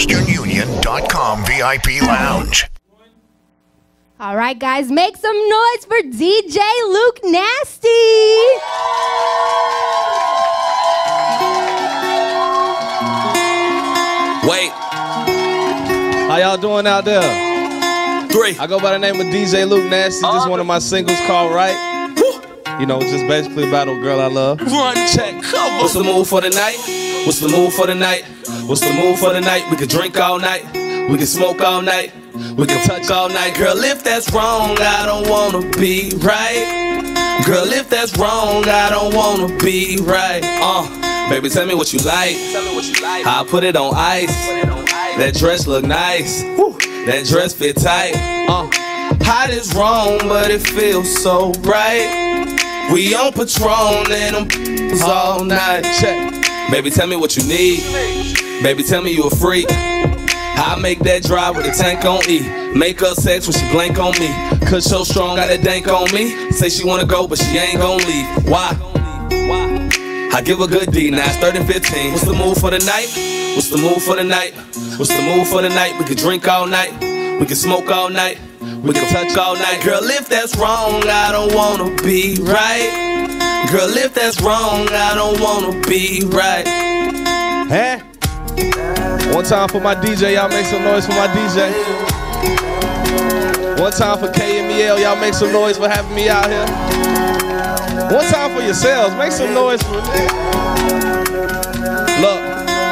WesternUnion.com VIP Lounge. All right, guys, make some noise for DJ Luke Nasty. Wait. How y'all doing out there? 3. I go by the name of DJ Luke Nasty. Just one of my singles called Right. You know, just basically about a girl I love. Run, check, cover. What's the move for the night? What's the move for the night? What's the move for the night? We can drink all night. We can smoke all night. We can touch all night. Girl, if that's wrong, I don't wanna be right. Girl, if that's wrong, I don't wanna be right. Baby, tell me what you like. I'll put it on ice. That dress look nice. That dress fit tight. Hot is wrong, but it feels so right. We on Patron and them all night. Check. Baby, tell me what you need. Baby, tell me you a freak. I make that drive with a tank on E. Make her sex when she blank on me. Cause so strong, got a dank on me. Say she wanna go, but she ain't gon' leave. Why? I give a good D, now it's 30-15. What's the move for the night? What's the move for the night? What's the move for the night? We can drink all night. We can smoke all night. We can touch all night. Girl, if that's wrong, I don't wanna be right. Girl, if that's wrong, I don't wanna be right. Huh? One time for my DJ, y'all make some noise for my DJ. One time for KMEL, y'all make some noise for having me out here. One time for yourselves, make some noise for me. Look,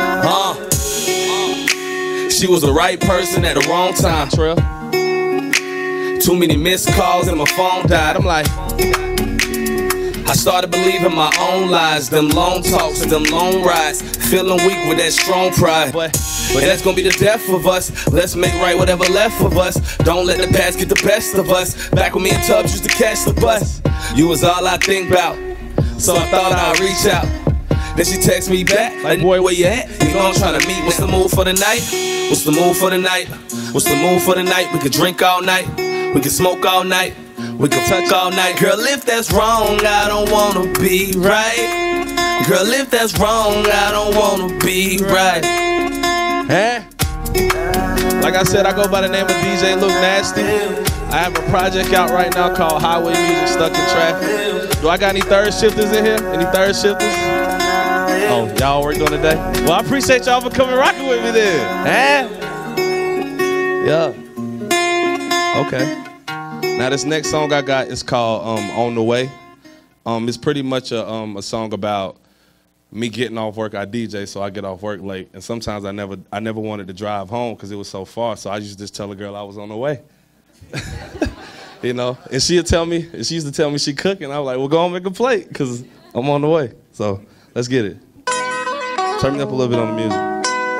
she was the right person at the wrong time, Trill. Too many missed calls and my phone died. I'm like, I started believing my own lies. Them long talks and them long rides. Feeling weak with that strong pride. But that's gonna be the death of us. Let's make right whatever left of us. Don't let the past get the best of us. Back when me and Tubbs used to catch the bus, you was all I think about. So I thought I'd reach out. Then she text me back, like, boy, where you at? You know I'm trying to meet. What's the move for the night? What's the move for the night? What's the move for the night? We can drink all night. We can smoke all night. We can touch all night. Girl, if that's wrong, I don't wanna be right. Girl, if that's wrong, I don't wanna be right. huh? Like I said, I go by the name of DJ Luke Nasty. I have a project out right now called Highway Music Stuck in Traffic. Do I got any third shifters in here? Any third shifters? Oh, y'all work on today? Well, I appreciate y'all for coming rocking with me then. Huh? Yeah. Okay. Now this next song I got is called On the Way. It's pretty much a song about me getting off work. I DJ, so I get off work late, and sometimes I never wanted to drive home because it was so far. So I used to just tell a girl I was on the way. You know, and she used to tell me she cooking. I was like, well, go and make a plate because I'm on the way. So let's get it. Turn me up a little bit on the music.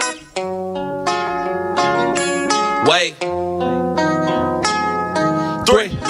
Wait. 3.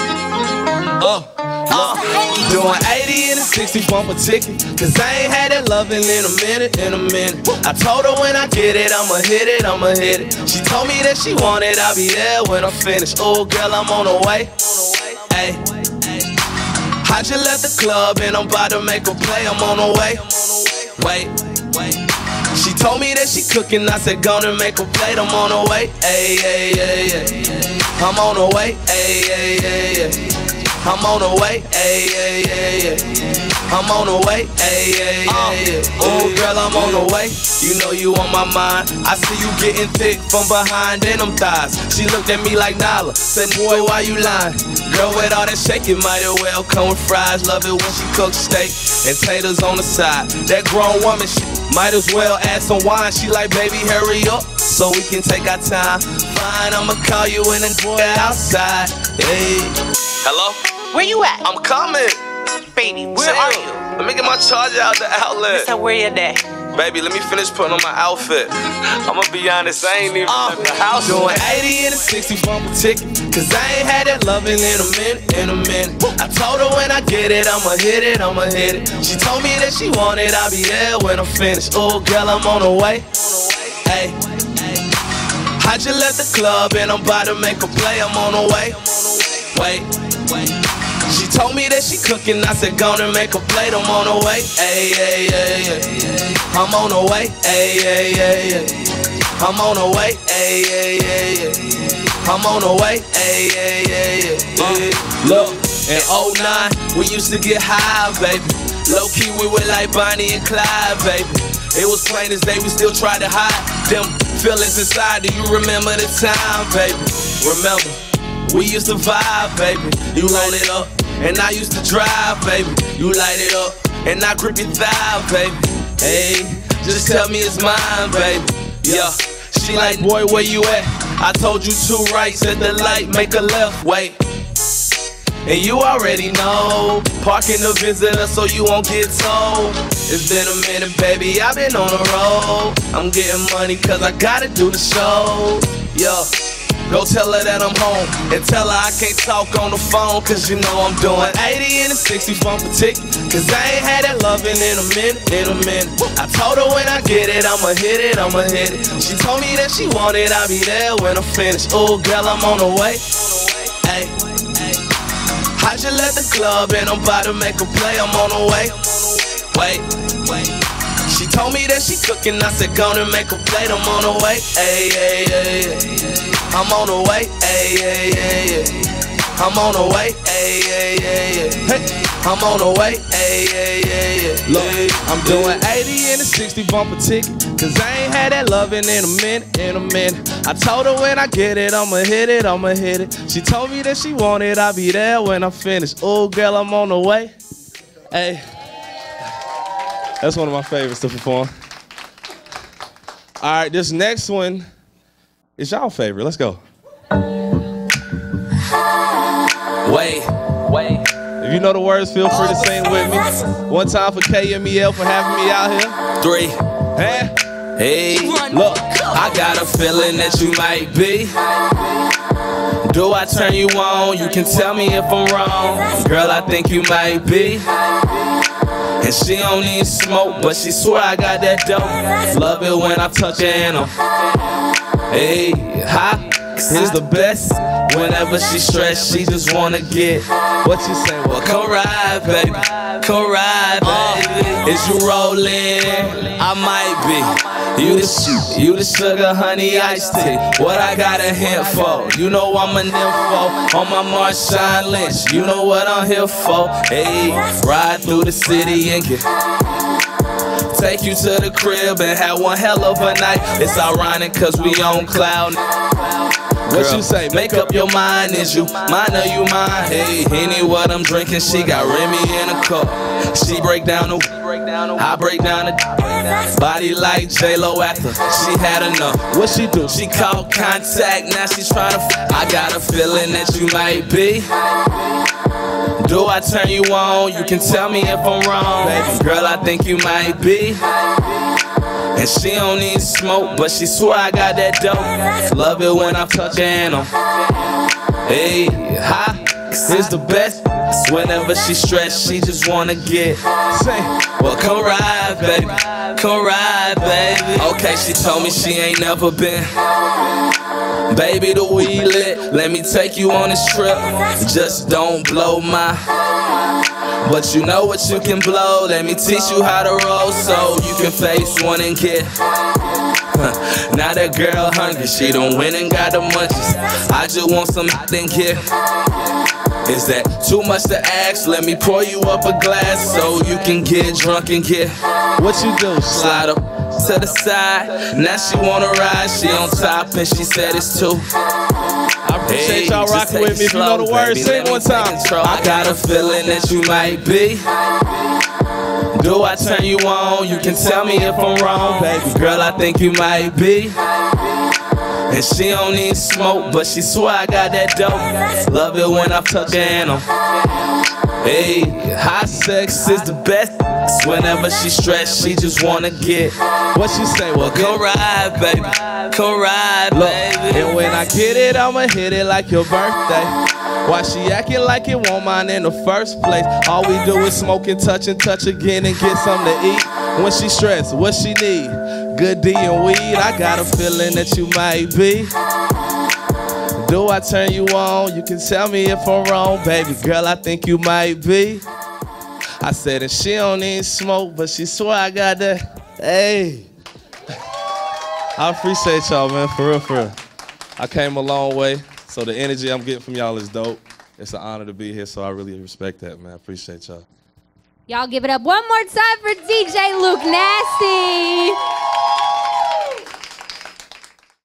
Doing 80 and a 60 bumper ticket, cause I ain't had that loving in a minute. I told her when I get it, I'ma hit it. She told me that she wanted, I'll be there when I'm finished. Oh girl, I'm on the way. Ay. I just left the club and I'm about to make a play, I'm on the way. Wait. She told me that she cooking, I said gonna make a plate, I'm on the way. Ay. I'm on the way. Ay. I'm on the way, ayy. I'm on the way, ayy. Oh, girl, I'm on the way. You know you on my mind. I see you getting thick from behind in them thighs. She looked at me like Nala, said, boy, why you lying? Girl, with all that shaking, might as well come with fries. Love it when she cooks steak and taters on the side. That grown woman shit, might as well add some wine. She like, baby, hurry up so we can take our time. Fine, I'ma call you in and boy outside. Hey. Hello? Where you at? I'm coming. Baby, where are you? Let me get my charger out the outlet. So where you at? Baby, let me finish putting on my outfit. I'ma be honest, I ain't even left the house. Doing 80 and a 60 bumper ticket, cause I ain't had that loving in a minute. I told her when I get it, I'ma hit it. She told me that she wanted, I'll be there when I'm finished. Oh girl, I'm on the way. Hey. I just left the club and I'm about to make a play, I'm on the way. Wait. She told me that she cooking, I said gonna make a plate, I'm on the way. Ay. I'm on the way. Ay. I'm on the way, ayy, ayy, ayy, ayy. I'm on the way, ayy, ayy, ayy, ayy. Look, in 09, we used to get high, baby. Low key, we were like Bonnie and Clyde, baby. It was plain as day, we still tried to hide them feelings inside. Do you remember the time, baby? Remember, we used to vibe, baby. You roll it up, and I used to drive, baby. You light it up, and I grip your thigh, baby. Hey, just tell me it's mine, baby. Yeah, she like, boy, where you at? I told you 2 rights at the light, make a left, wait. And you already know, parking the visitor so you won't get told. It's been a minute, baby, I've been on the road. I'm getting money cause I gotta do the show. Yeah, go tell her that I'm home, and tell her I can't talk on the phone, cause you know I'm doing 80 and a 60 phone for ticket. Cause I ain't had that loving in a minute, I told her when I get it, I'ma hit it, I'ma hit it. She told me that she want it, I'll be there when I'm finished. Ooh, girl, I'm on the way. Ay. I just left the club and I'm about to make a play, I'm on the way. Wait. She told me that she cooking, I said gonna make a plate, I'm on the way. Ay, ay, ay, ay. I'm on the way, ay, ay, ay, ay. I'm on the way, ay, ay, ay, ay. Hey. I'm on the way, ay, ay, ay, ay. Look, I'm doing 80 and a 60 bumper ticket, cause I ain't had that loving in a minute. I told her when I get it, I'ma hit it, I'ma hit it. She told me that she want it, I'll be there when I'm finished. Ooh, girl, I'm on the way. Hey, that's one of my favorites to perform. All right, this next one is y'all favorite. Let's go. Wait. If you know the words, feel free to sing with me. One time for KMEL for having me out here. 3. Hey, look, I got a feeling that you might be. Do I turn you on? You can tell me if I'm wrong. Girl, I think you might be. And she don't need smoke, but she swear I got that dope. Love it when I touch her animal. Hey, hot is the best. Whenever she stressed, she just wanna get. What you say? Well, come ride, baby. Come ride, baby. Is you rolling? I might be. You the sugar, honey, iced tea. What I got a hint for? You know I'm an info. On my Marshawn Lynch, you know what I'm here for. Hey, ride through the city and get. Take you to the crib and have one hell of a night. It's ironic cause we on cloud. What you say? Make up your mind. Is you mine or you mine? Hey, Henny, what I'm drinking, she got Remy in a cup. She break down the, I break down the body like J-Lo after she had enough. What she do? She called contact, now she tryna I got a feeling that you might be. Do I turn you on? You can tell me if I'm wrong. Baby girl, I think you might be. And she don't need smoke, but she swear I got that dope. Love it when I touch her animal. Hey, high is the best. Whenever she stressed, she just wanna get. Say, well, come ride, baby. Come ride, baby. Okay, she told me she ain't never been. Baby, the weed lit. Let me take you on this trip. Just don't blow my. But you know what you can blow. Let me teach you how to roll so you can face one and get. Now that girl hungry, she done went and got the munchies. I just want some and get. Is that too much to ask? Let me pour you up a glass so you can get drunk and get. What you do? Slide up to the side. Now she wanna ride. She on top and she said it's too. I appreciate y'all rocking with me. If you know the words, sing one time. I got a feeling that you might be. Do I turn you on? You can tell me if I'm wrong. Baby girl, I think you might be. And she don't need smoke, but she swear I got that dope. Love it when I touch her animal. Hey, hot sex is the best. Whenever she stressed, she just wanna get. What she say? Well, come ride, baby. Come ride, baby. And when I get it, I'ma hit it like your birthday. Why she acting like it won't mine in the first place? All we do is smoke and touch again and get something to eat. When she stressed, what she need? Good D and weed. I got a feeling that you might be. Do I turn you on? You can tell me if I'm wrong. Baby girl, I think you might be. I said that she don't need smoke, but she swear I got that. Hey. I appreciate y'all, man, for real, for real. I came a long way, so the energy I'm getting from y'all is dope. It's an honor to be here, so I really respect that, man. I appreciate y'all. Y'all give it up one more time for DJ Luke Nasty.